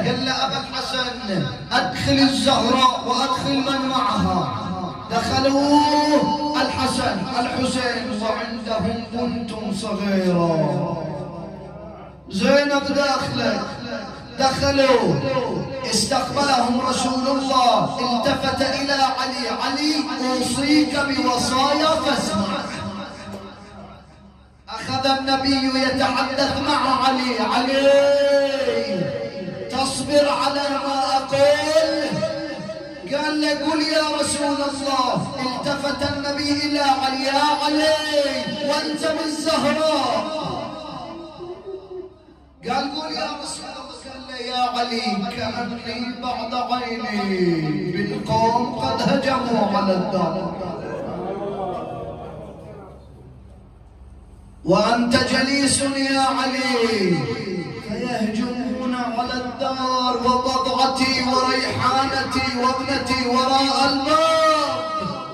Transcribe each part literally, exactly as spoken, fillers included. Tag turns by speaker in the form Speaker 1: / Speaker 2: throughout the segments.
Speaker 1: قال له أبا الحسن أدخل الزهراء وأدخل من معها. دخلوا الحسن الحسين وعندهم بنت صغيرة. زينب داخله. دخلوا استقبلهم رسول الله. التفت إلى علي: علي أوصيك بوصايا فاسمع. أخذ النبي يتحدث مع علي: علي تصبر على ما أقول؟ قال له: قل يا رسول الله. التفت النبي إلى علي: يا علي وأنت من الزهراء. قال: قل يا رسول الله. قال له: يا علي كأني بعد عيني بالقوم قد هجموا على الدار وأنت جليس يا علي، فيهجمون على الدار وبضعتي وريحانتي وابنتي وراء الباب.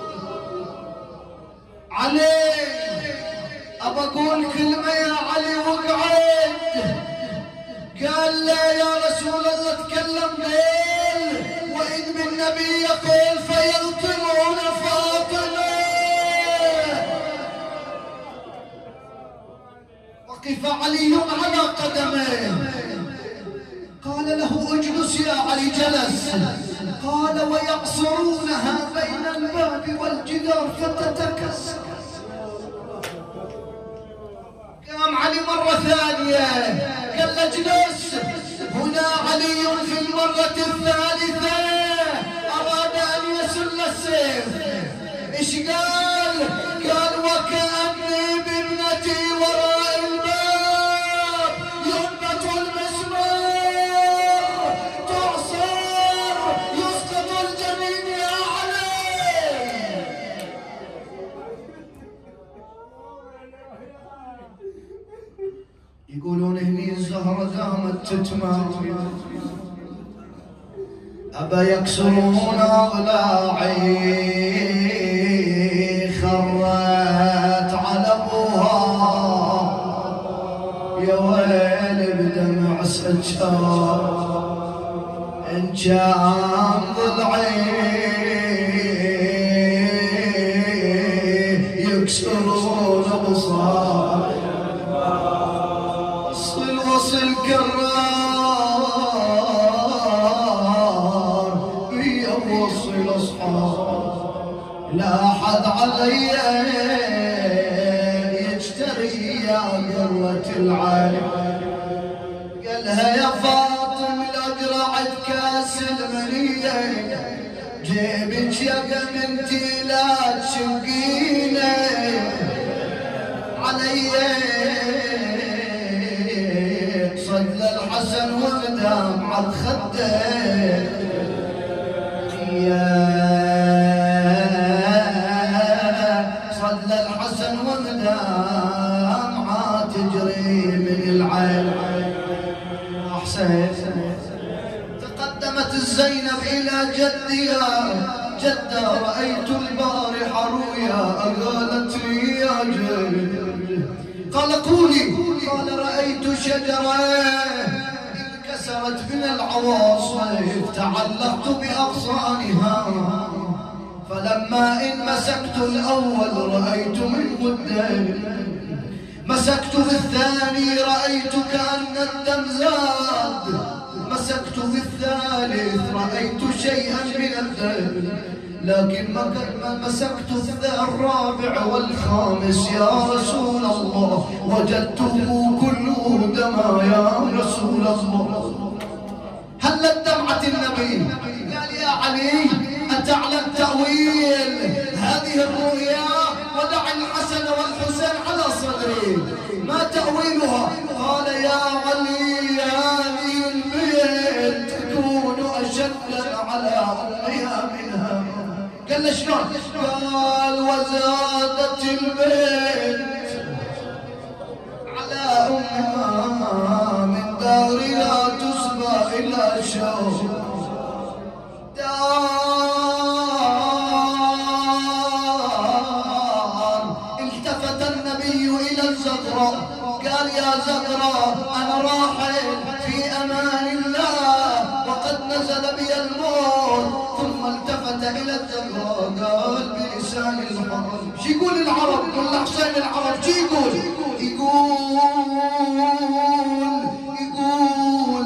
Speaker 1: علي أبى أقول كلمة يا علي وقعد. قال لا يا رسول الله تكلم. قال: وإذ بالنبي يقول فيلطمون فاطمة. وقف علي على قدميه. قال له: اجلس يا علي. جلس. قال: ويقصرونها بين الباب والجدار فتتكسر. قام علي مرة ثانية. قال له: اجلس. هنا علي في المرة الثالثة أراد أن يسل السيف. إيش قال؟ قال: وكأني بابنتي وراء الباب ينبت المسمار تعصر يسقط الجنين يا علي. يقولون هني الزهرة دامت تتمات. أبا يكسرون أضلاعي خرت على أبوها. يا ويلي بدمع سجار إن كان ضلعي يكسرون أبصاري. وصل وصل كرار بيا وصل أصحاب. لا أحد علي يجتري يا قرة العين. قالها: يا فاطم لا قرعت كاس المنية جيبك يا قمنتي لا تشقيني علي. صلى الحسن ومدام على الخدين. يا صلى الحسن ومدام عاد تجري من العين. حسين. تقدمت الزينب إلى جدها: جدة رأيت البارحة رؤيا. قالت لي: يا جد. قال: قولي. قال: رأيت شجرة انكسرت من العواصف تعلقت بأغصانها، فلما إن مسكت الأول رأيت منه الدم، مسكت بالثاني رأيت كأن الدم زاد، مسكت بالثالث رأيت شيئا من الدم، لكن ما مسكت الرابع والخامس يا رسول الله وجدته كله دما يا رسول الله. هل دمعة النبي؟ قال: يا علي أتعلم تأويل هذه الرؤيا؟ ودع الحسن والحسين على صدري، ما تأويلها؟ قال: يا علي هذه البنت تكون أشد على أمها منها. قال: شلون؟ قال: وزادت البنت على أمها من دار لا تسبى إلى شوق دار. التفت النبي إلى الزغراء قال: يا زغراء أنا راحل في أمان الله، شو يقول العرب؟ ملا حسين العرب شو يقول؟ يقول يقول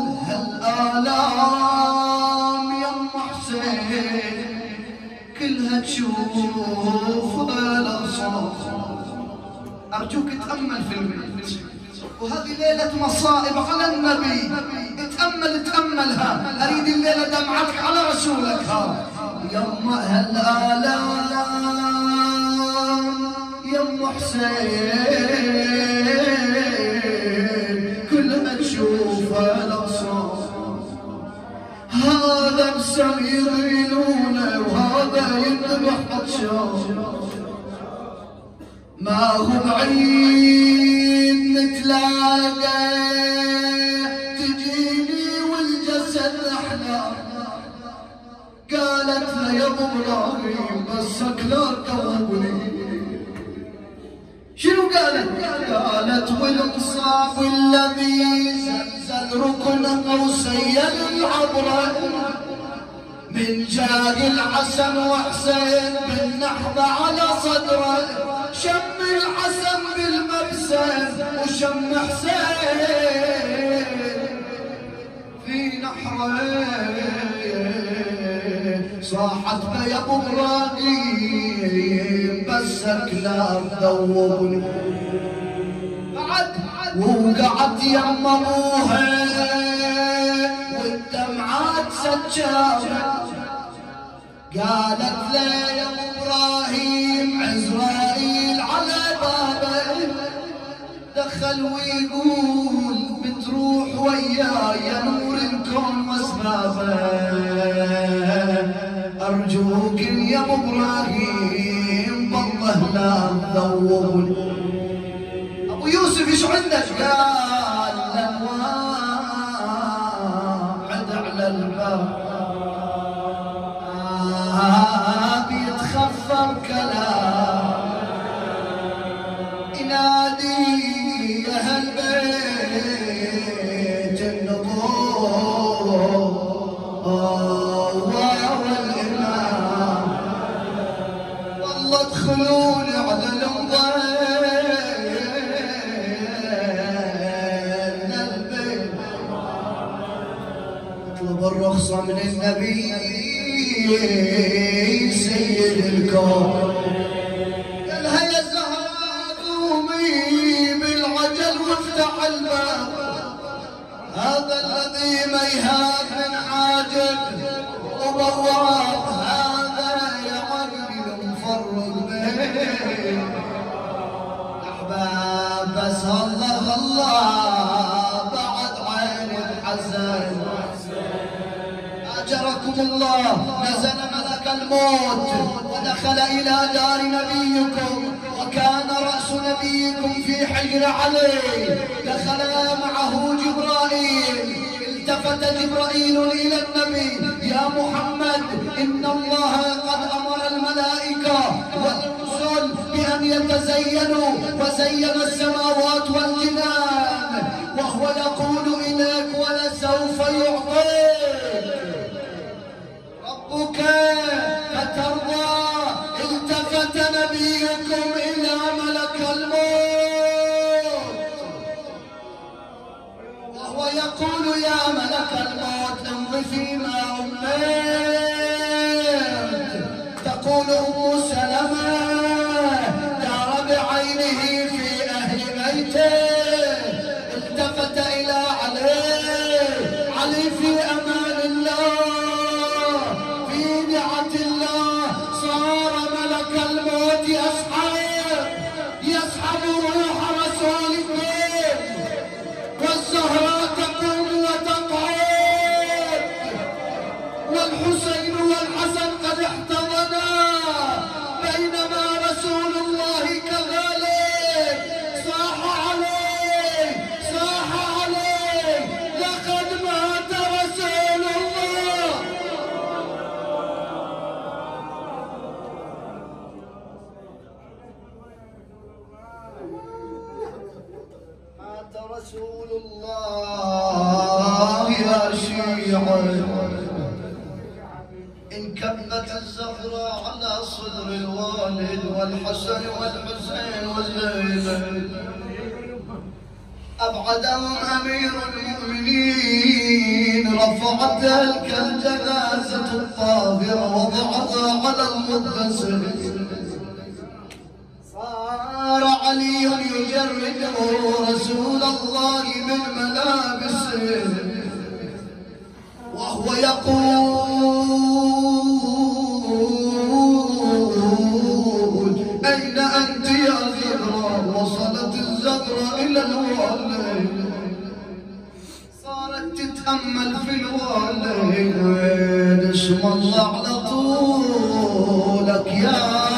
Speaker 1: هالآلام يم حسين كلها تشوف الأصوات. أرجوك تأمل في البيت، وهذه ليلة مصائب على النبي. تأمل تأملها، أريد الليلة دمعتك على رسولك. ها يم هالآلام يم حسين كلها تشوف الأصوات. هذا مسم يغيلونه وهذا يذبح عطشان، ما هو بعيد نتلاقى تجيني والجسد احلام. قالت له يا ابو ابراهيم بسك لا تقولي. شنو قالت؟ قالت والمصاب الذي زلزل ركن قوسي العبره من جاد الحسن وحسين بالنحبه على صدره. شم الحسن بالمبسم وشم حسين في نحره. صاحت يا ابو ابراهيم بسك لا تذوبني. بعد ووقعت يم ابوها والدمعات سجاره. قالت له يا ابو ابراهيم عزرائيل على بابه دخل ويقول بتروح وياي نور الكون واسبابه. ارجوك يا ابو ابراهيم بالله لا تذوبني. ابو يوسف ايش عندك؟ قال له واحد على الباب بيتخفر كلام ينادي يا هالبيت النبوة والإمام. والله ادخلوني على الأمضين البيت. اطلب الرخصة من النبي سيد الكون. قالها يا زهراء قومي بالعجل وافتح الباب. هذا الذي ما يهاب من حاجب وبواب. هذا يا عقلي مفرق بين احباب. بس الله الله بعد عين الحزن. أجركم الله. نزل ملك الموت ودخل إلى دار نبيكم وكان رأس نبيكم في حجر عليه. دخل معه جبرائيل. التفت جبرائيل إلى النبي يا محمد إن الله قد أمر الملائكة والرسل بأن يتزينوا وزين السماوات والجنان وهو يقول إليك ولسوف يعطيك ربك فترضى. التفت نبيكم إلى ملك الموت وهو يقول يا ملك الموت امض فيما أمرت. تقول أم سلمة دار بعينه في أهل بيته. التفت إلى علي. علي في أمان الله في نعمة الله. صار ملك الموت يسحب يسحب روح رسول الله. والزهراء تقوم وتقعد والحسين والحسن قد احتضنا بينما رسول الله كذلك. صاح عليه صاح عليه لقد مات رسول الله. مات رسول الله يا شيعة. انكبت الزهراء على صدر الوالد والحسن والحسين وزينب، أبعدهم أمير المؤمنين، رفعت تلك الجنازة الطاهرة وضعتها على المغتسل. صار علي يجرده رسول الله من ملابسه وهو يقول: أين أنت يا زهرة؟ وصلت الزهرة إلى الوالد، صارت تتأمل في الوالد، وين اسم الله على طولك يا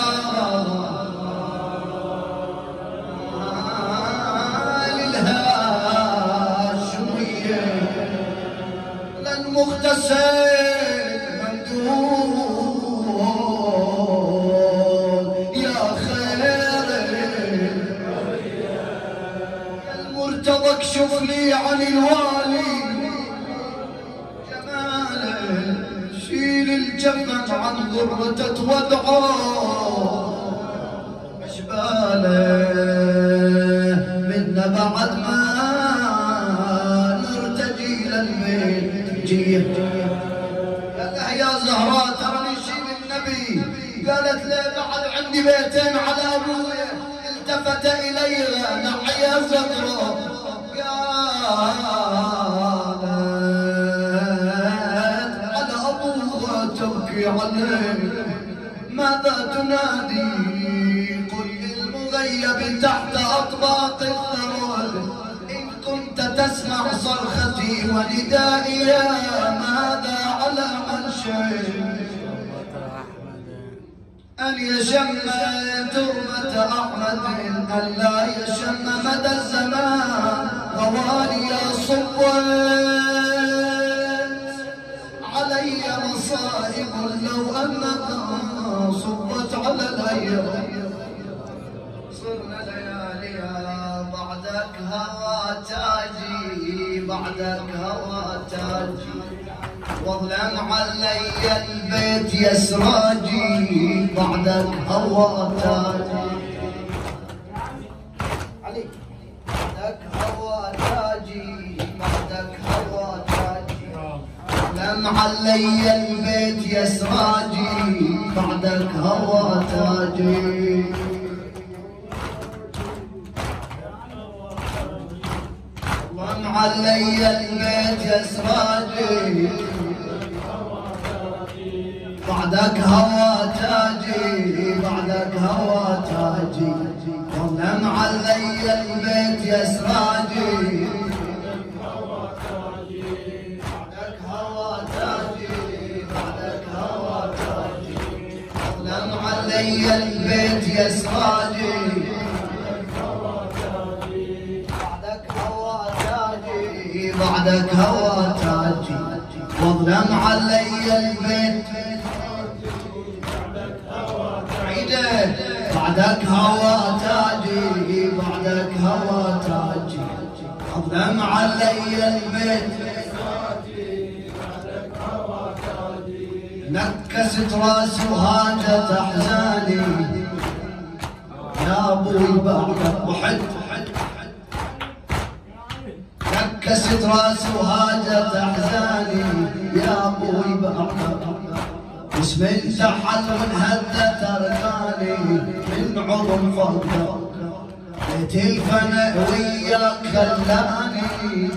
Speaker 1: مغتسل مندوب يا خير يا المرتضى اكشف لي عن الوالي جماله، شيل الجفن عن غرته وادعوه اشباله منا بعد ما نرتجي للميت. قال لها يا زهراء ترى نشيل النبي، قالت له بعد عندي بيتين على ابويا، التفت اليها نعم يا زهراء، قالت على ابوها تبكي عليه، ماذا تنادي؟ قل للمغيب تحت اطباق الثرى، كنت تسمع صرختي وندائي ماذا على عرشي، أن يشم تربة أحمد أن لا يشم مدى الزمان، غوالي صبت علي مصائب لو أنها صبت على الأيام، صرنا لياليها بعدك هوى تاجي، بعدك هوى تاجي، واظلم علي البيت يا سراجي، بعدك هوى تاجي، علي بعدك هوى تاجي، بعدك هوى تاجي، واظلم علي البيت يا سراجي، بعدك هوى تاجي. علي البيت يا سراجي، بعدك هوى تاجي، بعدك هوى تاجي، ظلم علي البيت يا سراجي، بعدك هوى تاجي، بعدك هوى تاجي، ظلم علي البيت يا سراجي، بعدك هوى تاجي، واظلم علي البيت عيده، بعدك هوى تاجي، بعدك هوى تاجي، واظلم علي البيت، نكست راسي وهاجت احزاني يا ابوي بعدك وحد، نكست راسي وهاجت احزاني يا ابوي بعدك، اسم انتحل وانهدت اركاني من عظم فوقك، بيت الفنا وياك خلاني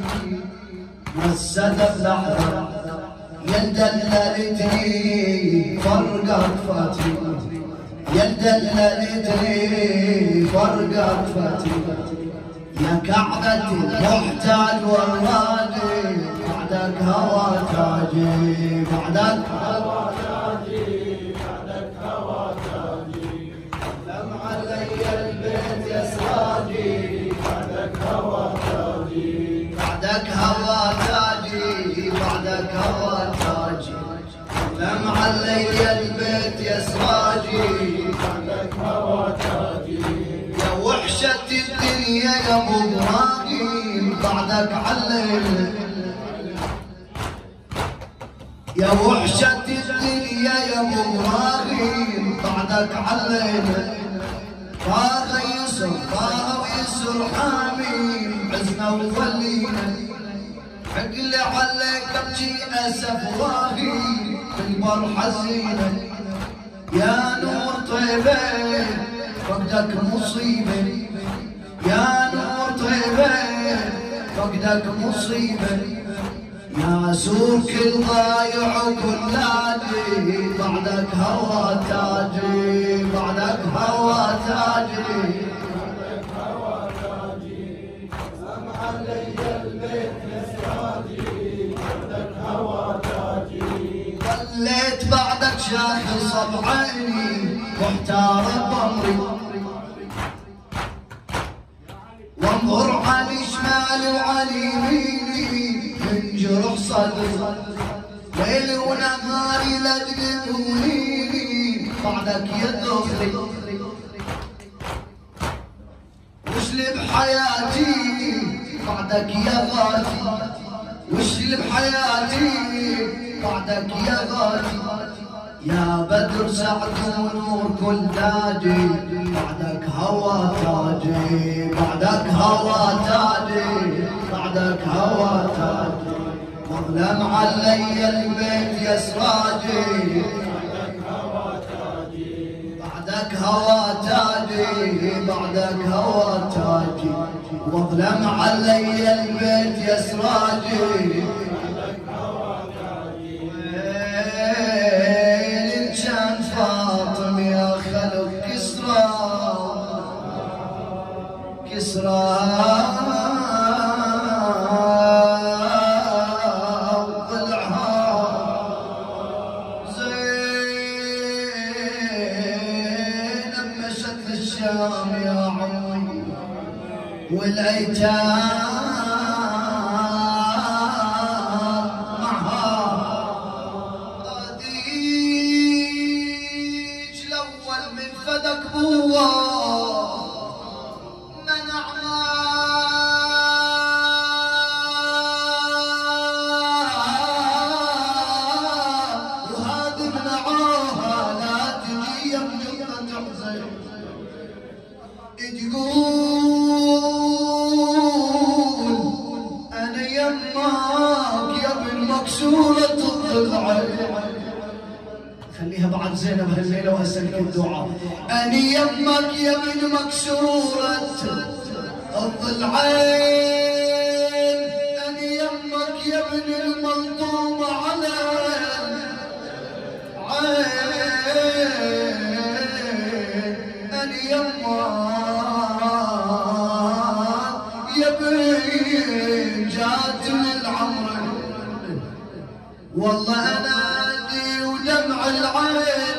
Speaker 1: والسدف لحظه يا دللتني فرقت فاتي، يا دللتني فرقت فاتي، يا كعبة المحتاج والراجي، بعدك هوى تاجي، بعدك هوى تاجي، بعدك هوى تاجي، ظلم علي البيت يا سراجي، بعدك هوى تاجي، بعدك هوى تاجي، بعدك هوى تاجي، ظلم علي البيت يا سراجي، بعدك هوى تاجي، يا وحشة الدنيا يا ابو ابراهيم، بعدك علي يا وحشة الدنيا يا ابو ابراهيم بعدك علينا طاغ يسر طاغ ويسر حاميم عزنا وظلينا عقل عليك ابكي اسف واهي في البر حزينه يا نور طيبه فقدك مصيبه يا نور طيبه فقدك مصيبه يا سور كل ضايع وكل نادي بعدك هوى تاجي بعدك هوى تاجي ظليت بعدك شاخص بعيني واحتار بامري وانظر على شمالي وعلى يميني من جرح صدري ليل ونهاري لا تقوليني بعدك يا ذخري وش اللي بحياتي بعدك يا غالي وش اللي بحياتي بعدك يا غالي يا بدر سعد ونور كل تاجي بعدك هوى تاجي بعدك هوى تاجي بعدك هوى تاجي مظلم علي البيت يا سراجي بعدك هوى تاجي بعدك هوى تاجي واظلم علي البيت يا سراجي ويلي كان فاطم يا خلق كسرى كسرى وضلعها زينب مشت للشام يا عمي والايتام خليها بعد زينب هالليله واسالك الدعاء. اني يمك يا ابن مكسوره الضلعين، اني يمك يا ابن الملطوم على عين، اني يمك يا ابن جات للعمر، والله انادي ودمع العين